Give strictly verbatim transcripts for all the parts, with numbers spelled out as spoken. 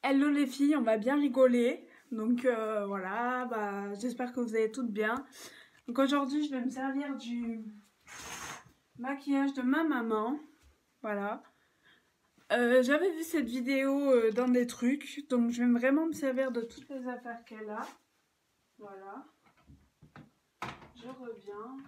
Hello les filles, on va bien rigoler. Donc euh, voilà, bah, j'espère que vous allez toutes bien. Donc aujourd'hui, je vais me servir du maquillage de ma maman. Voilà. Euh, J'avais vu cette vidéo euh, dans des trucs, donc je vais vraiment me servir de toutes les affaires qu'elle a. Voilà. Je reviens.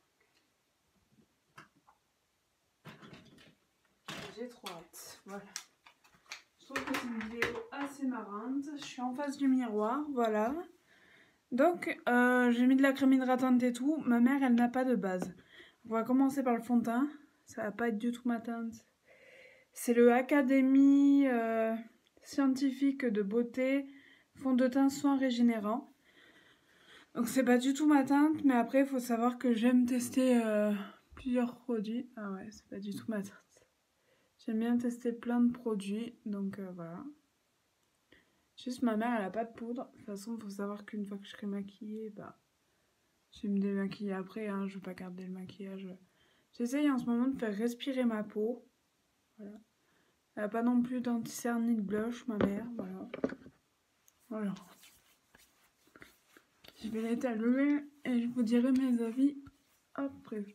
J'ai trop hâte. Voilà. Je trouve que c'est une vidéo assez marrante. Je suis en face du miroir, voilà. Donc, euh, j'ai mis de la crème hydratante et tout. Ma mère, elle n'a pas de base. On va commencer par le fond de teint. Ça va pas être du tout ma teinte. C'est le Académie euh, scientifique de beauté fond de teint soin régénérant. Donc, c'est pas du tout ma teinte, mais après, il faut savoir que j'aime tester euh, plusieurs produits. Ah ouais, c'est pas du tout ma teinte. J'aime bien tester plein de produits, donc euh, voilà. Juste ma mère, elle a pas de poudre. De toute façon, il faut savoir qu'une fois que je serai maquillée, bah, je vais me démaquiller après, hein, je vais pas garder le maquillage. J'essaye en ce moment de faire respirer ma peau. Voilà. Elle a pas non plus d'anti-cerne ni de blush, ma mère. Voilà. Voilà. Je vais l'étaler et je vous dirai mes avis après.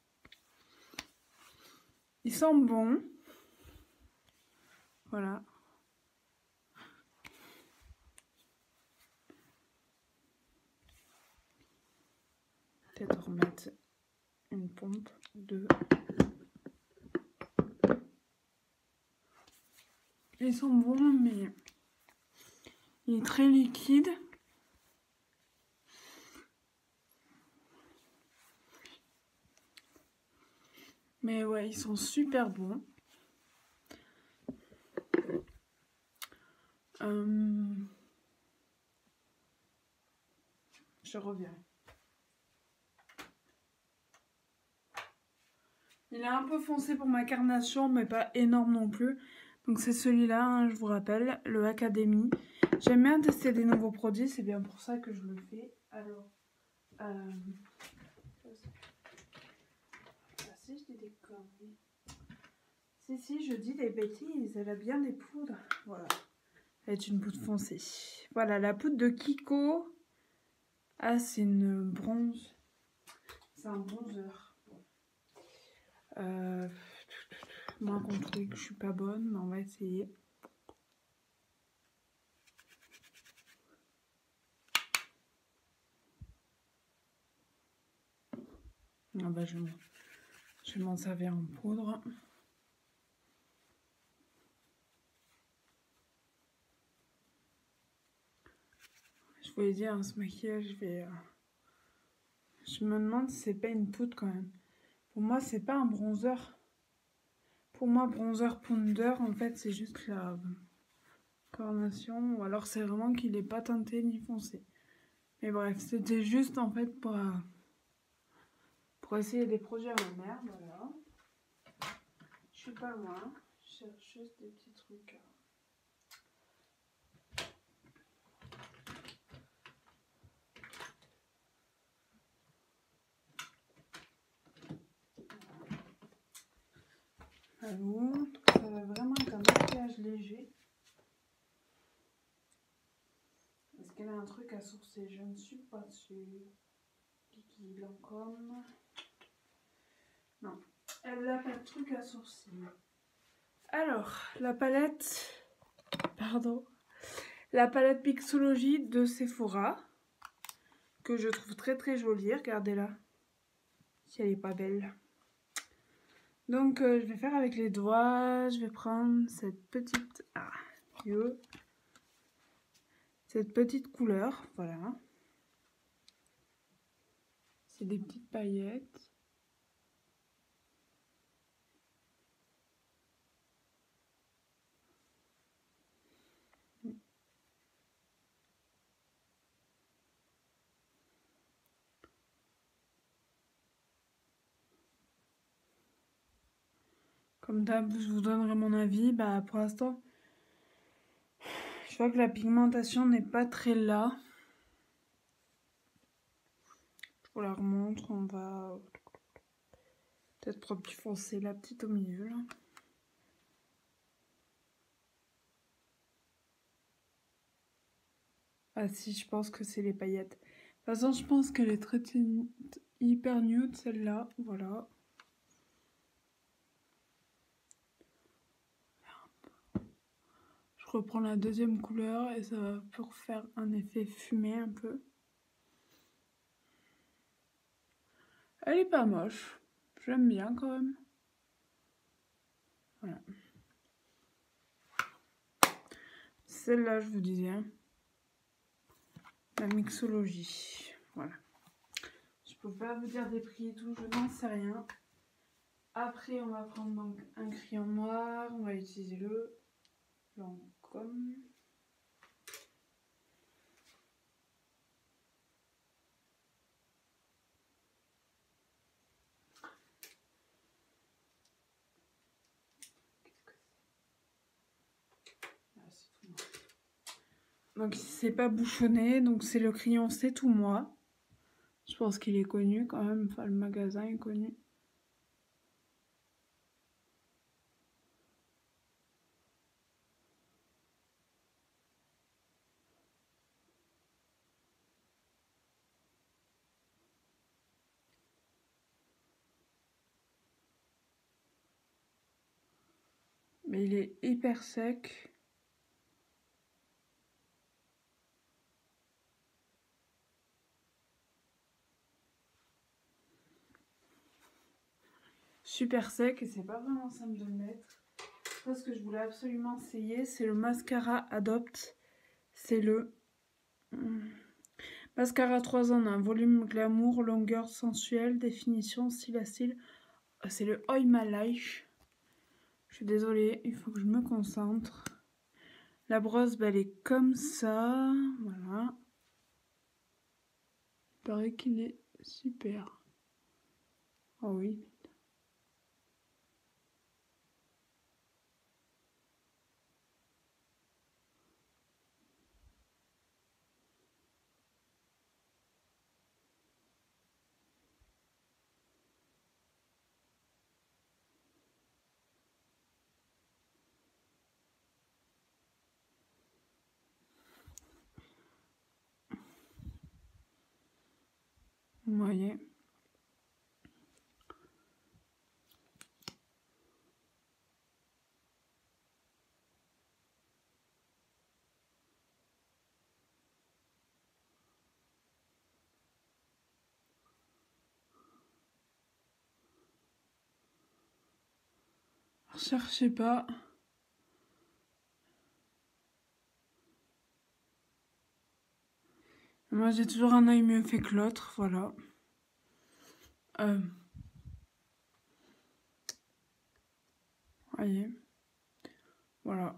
Ils sont bons. Voilà. Peut-être remettre une pompe de... Ils sont bons, mais il est très liquide. Mais ouais, ils sont super bons. Euh... Je reviens. Il est un peu foncé pour ma carnation, mais pas énorme non plus. Donc c'est celui-là, hein, je vous rappelle, le Académie. J'aime bien tester des nouveaux produits, c'est bien pour ça que je le fais. Alors, euh... ah, si je dis des conneries. Si, si, je dis des bêtises, elle a bien des poudres. Voilà, elle est une poudre foncée. Voilà, la poudre de Kiko. Ah, c'est une bronze. C'est un bronzer. Euh... Moi, qu'on trouve que je suis pas bonne, mais on va essayer. Ah bah, je, je vais m'en servir en poudre. Je voulais dire, hein, ce maquillage, je vais... Euh... Je me demande si c'est pas une poudre quand même. Pour moi, c'est pas un bronzer. Pour moi, bronzer powder, en fait, c'est juste la carnation. Ou alors, c'est vraiment qu'il est pas teinté ni foncé. Mais bref, c'était juste, en fait, pour, euh, pour essayer des produits à ma mère. Voilà. Je suis pas loin. Je cherche juste des petits trucs. Alors, ça va vraiment être un maquillage léger. Est-ce qu'elle a un truc à sourcer? Je ne suis pas sûre. Kiki Lancôme. Non, elle n'a pas de truc à sourcils. Alors, la palette... Pardon. La palette Pixologie de Sephora. Que je trouve très très jolie. Regardez-la. Si elle n'est pas belle. Donc, euh, je vais faire avec les doigts. Je vais prendre cette petite... Ah, Dieu. Cette petite couleur. Voilà. C'est des petites paillettes. Comme d'hab, je vous donnerai mon avis. Bah, pour l'instant, je vois que la pigmentation n'est pas très là. Je vous la remontre. On va peut-être plus foncer la petite au milieu, là. Ah si, je pense que c'est les paillettes. De toute façon, je pense qu'elle est très hyper nude, celle-là. Voilà. Je reprends la deuxième couleur et ça va pour faire un effet fumé un peu. Elle est pas moche. J'aime bien quand même. Voilà. Celle-là, je vous disais. Hein. La mixologie. Voilà. Je peux pas vous dire des prix et tout, je n'en sais rien. Après, on va prendre donc un crayon noir. On va utiliser le Lancôme. Donc c'est pas bouchonné, donc c'est le crayon C'est Tout Moi. Je pense qu'il est connu quand même, enfin le magasin est connu. Mais il est hyper sec. Super sec et c'est pas vraiment simple de le mettre. Ce que je voulais absolument essayer, c'est le mascara Adopt. C'est le mascara trois en un, volume glamour, longueur sensuelle, définition style à style. C'est le Oi My Life. Je suis désolée, il faut que je me concentre. La brosse, bah, elle est comme ça. Voilà. Il paraît qu'il est super. Oh oui. Vous voyez. Cherchez pas. Moi j'ai toujours un œil mieux fait que l'autre, voilà. Euh. Voyez. Voilà.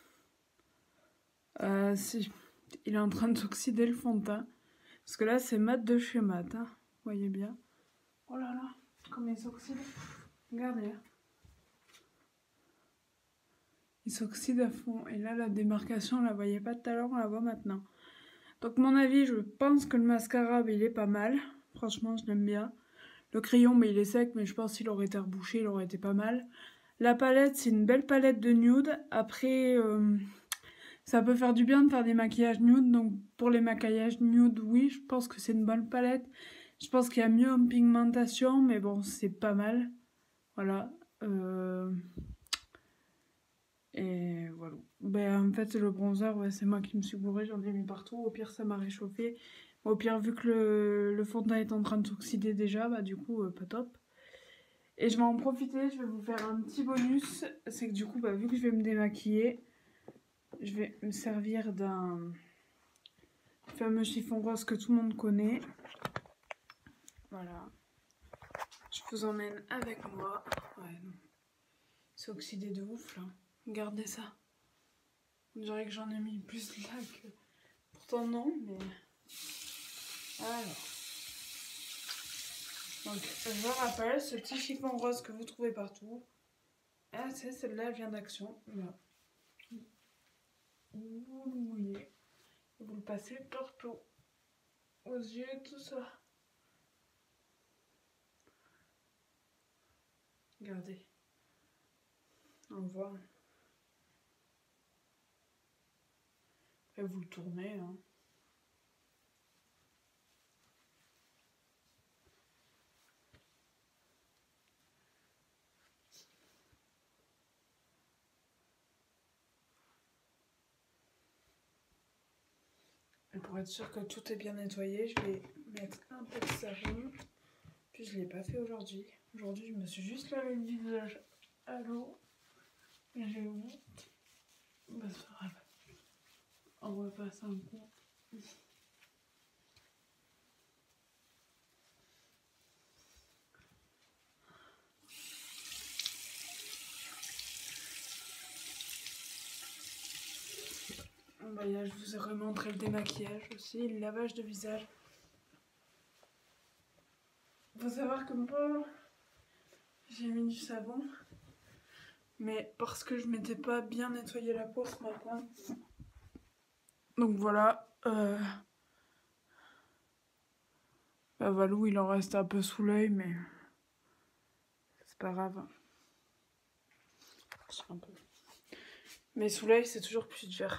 Euh, si. Il est en train de s'oxyder le fond de teint. Parce que là c'est mat de chez mat, hein. Vous voyez bien. Oh là là, comme il s'oxyde. Regardez. Il s'oxyde à fond. Et là la démarcation, on la voyait pas tout à l'heure, on la voit maintenant. Donc mon avis, je pense que le mascara, il est pas mal. Franchement, je l'aime bien. Le crayon, mais il est sec, mais je pense qu'il aurait été rebouché, il aurait été pas mal. La palette, c'est une belle palette de nude. Après, euh, ça peut faire du bien de faire des maquillages nude. Donc pour les maquillages nude, oui, je pense que c'est une bonne palette. Je pense qu'il y a mieux en pigmentation, mais bon, c'est pas mal. Voilà. Euh... Et voilà. Ben, en fait, le bronzer, ouais, c'est moi qui me suis bourrée, j'en ai mis partout. Au pire, ça m'a réchauffé. Au pire, vu que le, le fond de teint est en train de s'oxyder déjà, bah du coup, euh, pas top. Et je vais en profiter, je vais vous faire un petit bonus. C'est que du coup, bah, vu que je vais me démaquiller, je vais me servir d'un fameux chiffon rose que tout le monde connaît. Voilà. Je vous emmène avec moi. Ouais, non. C'est oxydé de ouf, là. Regardez ça. On dirait que j'en ai mis plus là que... Pourtant non, mais... Alors. Donc, je rappelle, ce petit chiffon rose que vous trouvez partout. Ah, c'est celle-là, elle vient d'Action. Voilà. Vous le mouillez. Vous le passez partout. Aux yeux, tout ça. Regardez. On voit. Et vous le tournez. Hein. Et pour être sûr que tout est bien nettoyé, je vais mettre un peu de savon. Puis je ne l'ai pas fait aujourd'hui. Aujourd'hui, je me suis juste lavé le visage à l'eau. Et j'ai honte. Bah, c'est pas grave. On va passer un coup. Bah, là, je vous ai remontré le démaquillage aussi, le lavage de visage. Faut savoir que moi, j'ai mis du savon, mais parce que je m'étais pas bien nettoyé la peau ce matin. Donc voilà. Euh... Bah, Valou, il en reste un peu sous l'œil, mais c'est pas grave. Un peu. Mais sous l'œil, c'est toujours plus dur.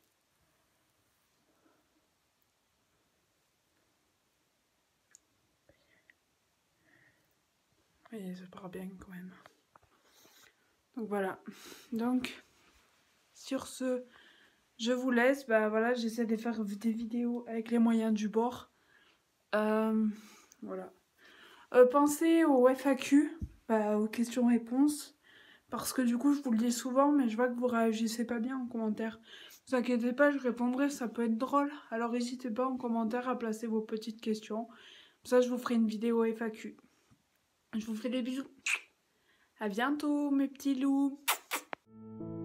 Oui, ça part bien quand même. Donc voilà. Donc, sur ce, je vous laisse. Bah voilà, j'essaie de faire des vidéos avec les moyens du bord. Euh, voilà. Euh, pensez aux F A Q, bah, aux questions-réponses. Parce que du coup, je vous le dis souvent, mais je vois que vous réagissez pas bien en commentaire. Ne vous inquiétez pas, je répondrai, ça peut être drôle. Alors n'hésitez pas en commentaire à placer vos petites questions. Comme ça, je vous ferai une vidéo F A Q. Je vous fais des bisous. À bientôt, mes petits loups.